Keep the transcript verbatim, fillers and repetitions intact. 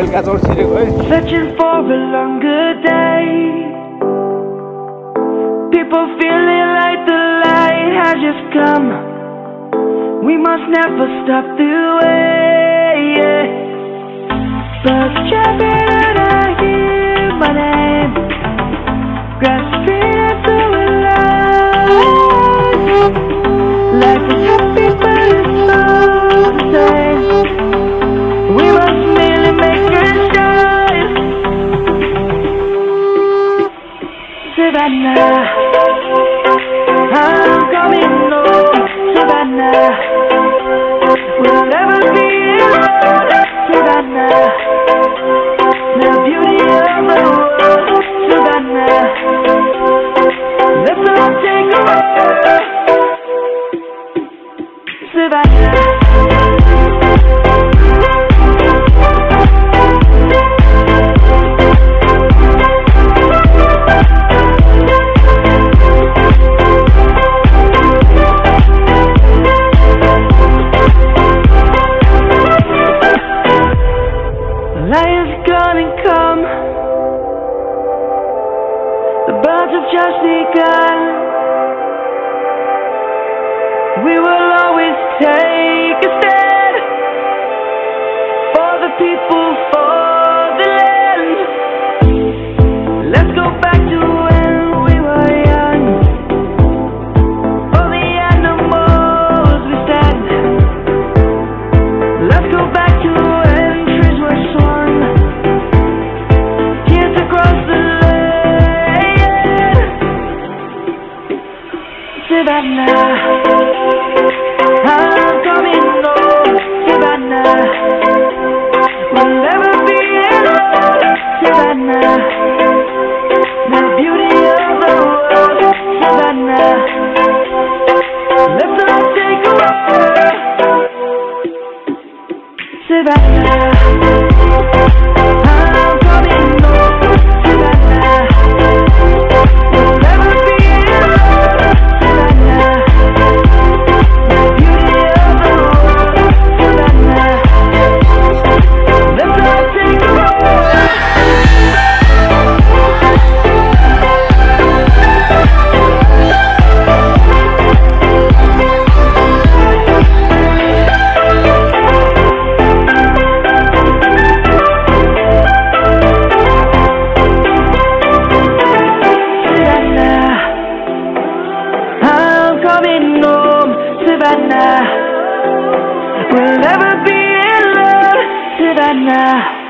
Pelkachour छिरेको है. Searching for a longer day. People feeling like the light has just come. We must never stop the way. Yeah. Birds chirping and I hear my name. Grasping into a life. Life is happy but it's all the same. We must merely make a choice. Savannah, I'm coming home. Savannah, we'll never be alone. Savannah, the beauty of the world. Savannah, let's all take a walk. Savannah. Lion's gonna come. The birds have just begun. We will always take a stand for the people, for the land. Let's go back to when we were young. For the animals we stand. Let's go back to when trees were swung. Tears across the land. Savannah, I'm coming home. Savannah, we'll never be alone. Savannah, the beauty of the world. Savannah, let's all take a walk. Savannah, I'm coming home. Savannah, we'll never be alone. Savannah, the beauty of the world. Savannah, let's all take a walk. Savannah, we'll never be alone. Savannah.